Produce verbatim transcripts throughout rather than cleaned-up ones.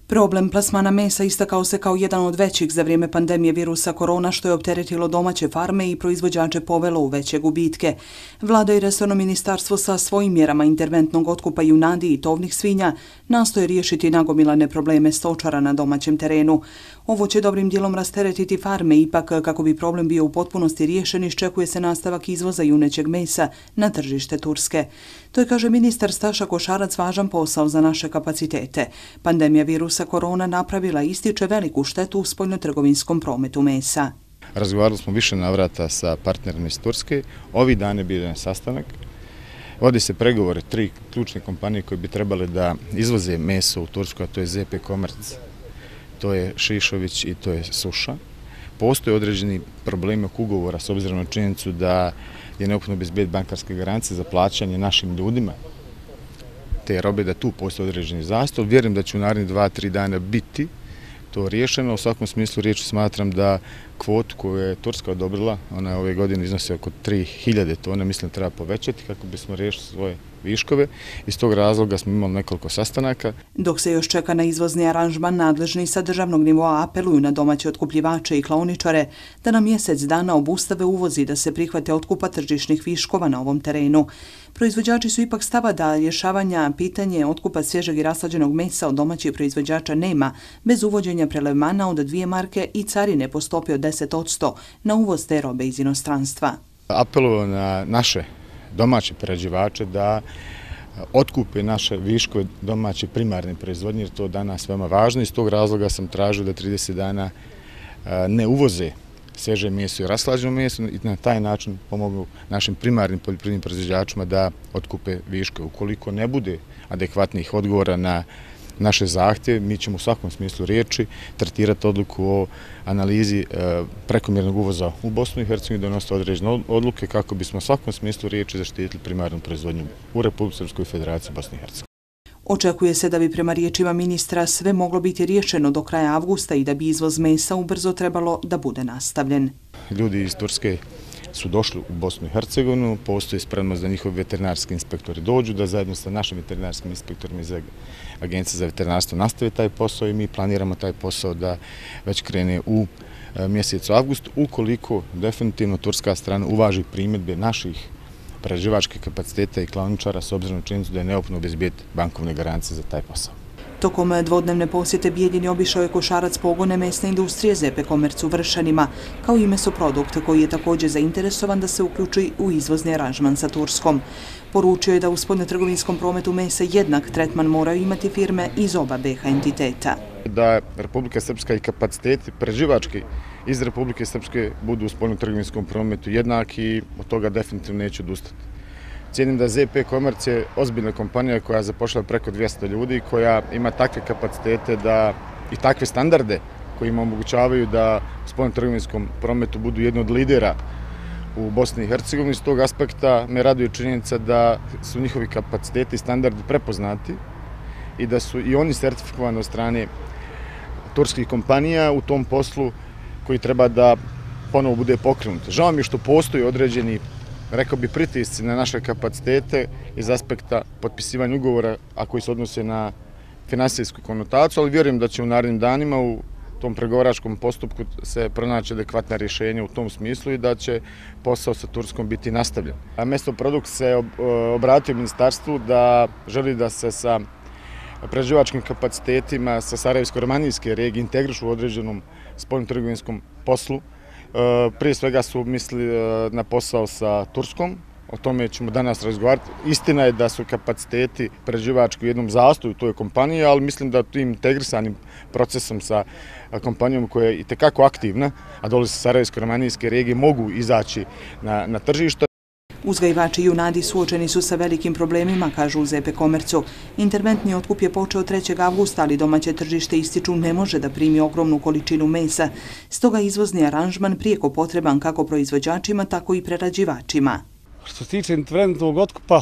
Problem plasmana mesa istakao se kao jedan od većih za vrijeme pandemije virusa korona, što je opteretilo domaće farme i proizvođače povelo u veće gubitke. Vlada i resorno ministarstvo sa svojim mjerama interventnog otkupa junadi i tovnih svinja nastoje riješiti nagomilane probleme stočara na domaćem terenu. Ovo će dobrim dijelom rasteretiti farme, ipak kako bi problem bio u potpunosti riješen, iščekuje se nastavak izvoza junećeg mesa na tržište Turske. To je, kaže ministar Staša Košarac, važan posao za naše kapacitete. Pandemija virusa korona napravila, ističe, veliku štetu u spoljnotrgovinskom prometu mesa. Razgovarali smo više navrata sa partnerima iz Turske. Ovih dana je bio jedan sastanak. Vodi se pregovore tri ključne kompanije koje bi trebale da izvoze meso u Tursku, a to je Z P Komerc, to je Šišović i to je Suša. Postoje određeni problemi oko ugovora s obzirom na činjenicu da je neophodno obezbediti bankarske garancije za plaćanje našim ljudima te robe, da tu postoje određeni zastoj. Vjerujem da će u narednih dva, tri dana biti to riješeno. U svakom smislu riječi smatram da kvotu koju je Turska odobrila, ona ove godine iznosi oko tri hiljade tona, mislim da treba povećati kako bismo riješili svoje viškove. Iz tog razloga smo imali nekoliko sastanaka. Dok se još čeka na izvozni aranžman, nadležni sa državnog nivoa apeluju na domaće otkupljivače i klaoničare da na mjesec dana obustave uvozi, da se prihvate otkupa tržišnih viškova na ovom terenu. Proizvođači su ipak stava da rješavanja pitanje otkupa svježeg i raslađenog mesa od domaćih proizvođača nema, bez uvođenja prelevmana od dvije marke i carine po stopi od deset posto na uvoz te robe iz inostranstva. Apeluju na naše domaće prerađivače da otkupe naše viškove domaće primarne proizvodnje, jer to je danas veoma važno. Iz tog razloga sam tražio da trideset dana ne uvoze svježe meso i raslađeno meso i na taj način pomogu našim primarnim poljoprivrednim proizvođačima da otkupe viškove. Ukoliko ne bude adekvatnih odgovora na naše zahtjeve, mi ćemo u svakom smislu riječi tretirati odluku o analizi prekomjernog uvoza u Bosnu i Hercegovinu, donositi određene odluke kako bismo u svakom smislu riječi zaštitili primarnu proizvodnju u Republici Srpskoj Federaciji Bosne i Hercegovine. Očekuje se da bi prema riječima ministra sve moglo biti riješeno do kraja avgusta i da bi izvoz mesa ubrzo trebalo da bude nastavljen. Ljudi iz Turske su došli u Bosnu i Hercegovinu, postoji spremnost da njihovi veterinarski inspektori dođu, da zajedno sa našim veterinarskim inspektorima iz Agencije za veterinarstvo nastave taj posao i mi planiramo taj posao da već krene u mjesecu avgustu, ukoliko definitivno turska strana uvaži primjedbe naših prerađivačkih kapaciteta i klaoničara s obzirom na činjenicu da je neophodno obezbediti bankovne garancije za taj posao. Tokom dvodnevne posjete Bijeljini obišao je Košarac pogone mesne industrije Z P Komerc u Vršanima, kao i mesoprodukt koji je također zainteresovan da se uključi u izvozni aranžman sa Turskom. Poručio je da u spoljnotrgovinskom prometu mesa jednak tretman moraju imati firme iz oba B H entiteta. Da Republika Srpska i kapaciteti prerađivački iz Republike Srpske budu u spoljnotrgovinskom prometu jednaki i od toga definitivno neće odustati. Cijenim da Z P Komerc je ozbiljna kompanija koja zapošljava preko dvjesto ljudi, koja ima takve kapacitete da i takve standarde koji im omogućavaju da u spoljnotrgovinskom prometu budu jedni od lidera u Bosni i Hercegovini. Iz tog aspekta me raduje činjenica da su njihovi kapaciteti i standardi prepoznati i da su i oni sertifikovani od strane turskih kompanija u tom poslu koji treba da ponovo bude pokrenut. Žao mi je što postoji određeni, rekao bi, pritisci na naše kapacitete iz aspekta potpisivanja ugovora, a koji se odnose na finansijsku konotaciju, ali vjerujem da će u narednim danima u tom pregovaračkom postupku se pronaći adekvatna rješenja u tom smislu i da će posao sa Turskom biti nastavljen. Mesoprodukt se obratio ministarstvu da želi da se sa prerađivačkim kapacitetima sa Sarajevsko-romanijske regije integrišu u određenom spoljnotrgovinskom poslu. Prije svega su mislili na posao sa Turskom, o tome ćemo danas razgovarati. Istina je da su kapaciteti prerađivački u jednom zastoju u toj kompaniji, ali mislim da tim integrisanim procesom sa kompanijom koja je itekako aktivna, a dolazi sa Sarajevsko-romanijske regije, mogu izaći na, na tržište. Uzgajivači junadi suočeni su sa velikim problemima, kažu u Z P Komercu. Interventni otkup je počeo trećeg avgusta, ali domaće tržište, ističu, ne može da primi ogromnu količinu mesa. Stoga izvozni aranžman prijeko potreban kako proizvođačima, tako i prerađivačima. Što se tiče interventnog otkupa,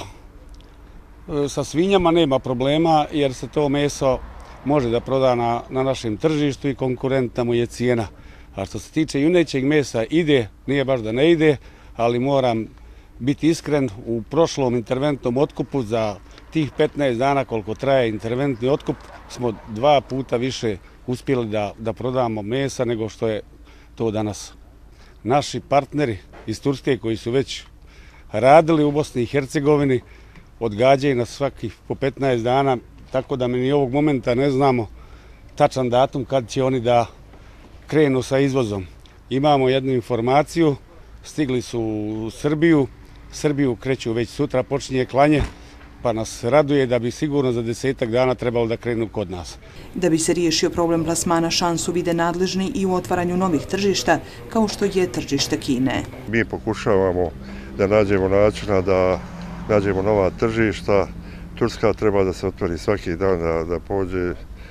sa svinjama nema problema jer se to meso može da proda na, na našem tržištu i konkurentna mu je cijena. A što se tiče junećeg mesa, ide, nije baš da ne ide, ali moram biti iskren, u prošlom interventnom otkupu za tih petnaest dana koliko traje interventni otkup smo dva puta više uspjeli da, da prodamo mesa nego što je to danas. Naši partneri iz Turske koji su već radili u Bosni i Hercegovini odgađaju nas svakih po petnaest dana, tako da mi ni ovog momenta ne znamo tačan datum kad će oni da krenu sa izvozom. Imamo jednu informaciju, stigli su u Srbiju, Srbiju kreću već sutra, počinje klanje, pa nas raduje da bi sigurno za desetak dana trebalo da krenu kod nas. Da bi se riješio problem plasmana, šansu vide nadležni i u otvaranju novih tržišta, kao što je tržište Kine. Mi pokušavamo da nađemo načina da nađemo nova tržišta. Turska treba da se otvori svaki dan, da, da pođe,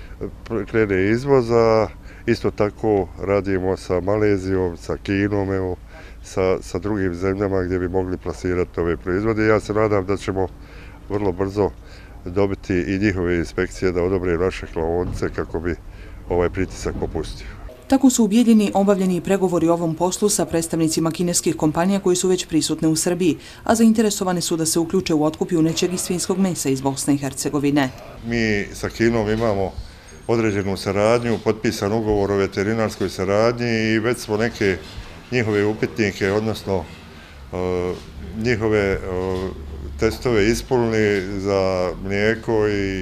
krene izvoza. Isto tako radimo sa Malezijom, sa Kinom, evo, sa, sa drugim zemljama gdje bi mogli plasirati ove proizvode. Ja se nadam da ćemo vrlo brzo dobiti i njihove inspekcije da odobre naše klaonice kako bi ovaj pritisak popustio. Tako su u Bijeljini obavljeni pregovori o ovom poslu sa predstavnicima kineskih kompanija koji su već prisutne u Srbiji, a zainteresovane su da se uključe u otkup junećeg i svinjskog mesa iz Bosne i Hercegovine. Mi sa Kinom imamo određenu saradnju, potpisan ugovor o veterinarskoj saradnji i već smo neke njihove upitnike, odnosno uh, njihove uh, testove ispunili za mlijeko i,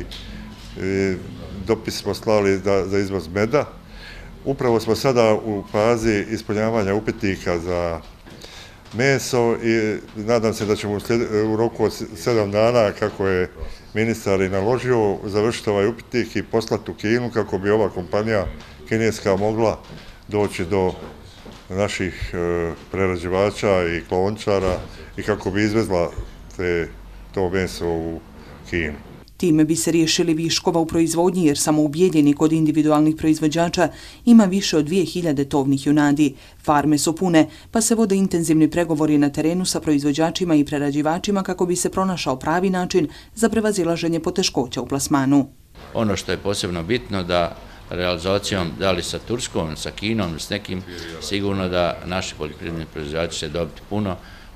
i dopis smo slali da, za izvoz meda. Upravo smo sada u fazi ispunjavanja upitnika za meso i nadam se da ćemo u roku od sedam dana, kako je ministar i naložio, završiti ovaj upitnik i poslati u Kinu kako bi ova kompanija kineska mogla doći do naših prerađivača i klaončara i kako bi izvezla te, to meso u Kinu. Time bi se riješili viškova u proizvodnji jer samo u Bijeljini kod individualnih proizvođača ima više od dvije hiljade tovnih junadi. Farme su pune, pa se vode intenzivni pregovori na terenu sa proizvođačima i prerađivačima kako bi se pronašao pravi način za prevazilaženje poteškoća u plasmanu. Ono što je posebno bitno da realizacijom, da li sa Turskom, sa Kinom, s nekim, sigurno da naši poljoprivredni proizvođači će dobiti puno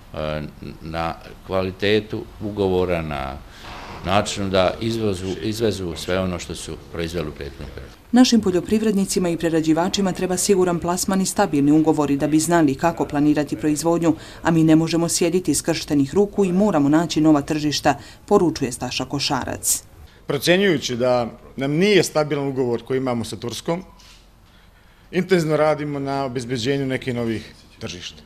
na kvalitetu ugovora, na načinu da izvozu, izvezu sve ono što su proizveli u prethodnom periodu. Našim poljoprivrednicima i prerađivačima treba siguran plasman i stabilni ugovori da bi znali kako planirati proizvodnju, a mi ne možemo sjediti skrštenih ruku i moramo naći nova tržišta, poručuje Staša Košarac. Procjenjujući da nam nije stabilan ugovor koji imamo sa Turskom, intenzivno radimo na obezbeđenju nekih novih tržišta.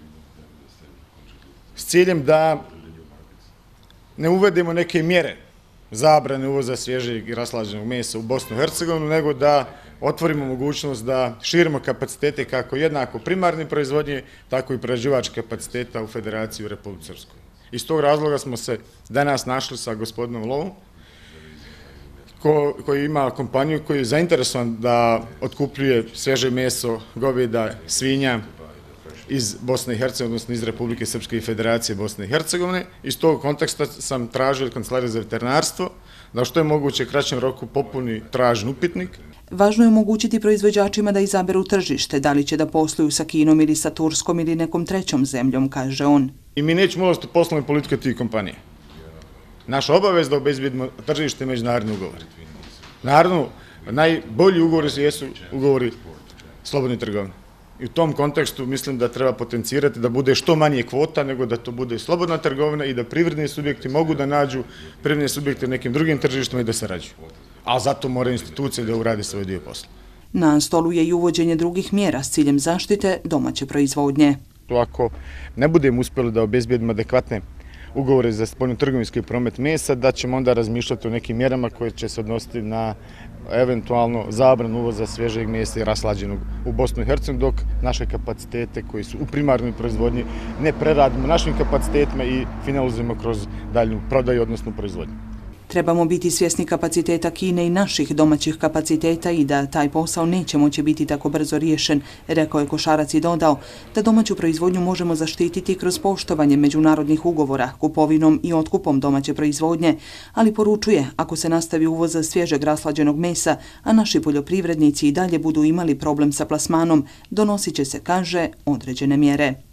S ciljem da ne uvedemo neke mjere zabrane uvoza svježeg i raslađenog mesa u Bosnu i Hercegovinu, nego da otvorimo mogućnost da širimo kapacitete kako jednako primarne proizvodnje, tako i prerađivačke kapaciteta u Federaciji u Republici Srpskoj. Iz tog razloga smo se danas našli sa gospodinom Lovom, ko, koji ima kompaniju koji je zainteresovan da otkupljuje svježe meso goveda, svinja iz Bosne i Hercegovine, odnosno iz Republike Srpske i Federacije Bosne i Hercegovine. Iz tog konteksta sam tražio od Kancelarije za veterinarstvo da što je moguće kraćem roku popuni tražen upitnik. Važno je omogućiti proizvođačima da izaberu tržište, da li će da posluju sa Kinom ili sa Turskom ili nekom trećom zemljom, kaže on. I mi nećemo ulaziti u poslovne politike tih kompanije. Naša obavez da obezbedimo tržište i međunarodni ugovori. Naravno, najbolji ugovori jesu ugovori slobodne trgovine. I u tom kontekstu mislim da treba potencirati da bude što manje kvota, nego da to bude slobodna trgovina i da privredni subjekti mogu da nađu privredne subjekte nekim drugim tržištima i da sarađuju. A zato moraju institucije da urade svoj dio posla. Na stolu je i uvođenje drugih mjera s ciljem zaštite domaće proizvodnje. Ako ne budemo uspjeli da obezbedimo adekvatne ugovore za spoljnotrgovinski promet mesa, da ćemo onda razmišljati o nekim mjerama koje će se odnositi na eventualno zabranu uvoza svježeg mesa i raslađenog u Bosnu i Hercegovinu, dok naše kapacitete koji su u primarnoj proizvodnji ne preradimo našim kapacitetima i finalizujemo kroz daljnju prodaju, odnosno proizvodnju. Trebamo biti svjesni kapaciteta Kine i naših domaćih kapaciteta i da taj posao neće moći biti tako brzo riješen, rekao je Košarac i dodao da domaću proizvodnju možemo zaštititi kroz poštovanje međunarodnih ugovora, kupovinom i otkupom domaće proizvodnje, ali poručuje ako se nastavi uvoz svježeg raslađenog mesa, a naši poljoprivrednici i dalje budu imali problem sa plasmanom, donosit će se, kaže, određene mjere.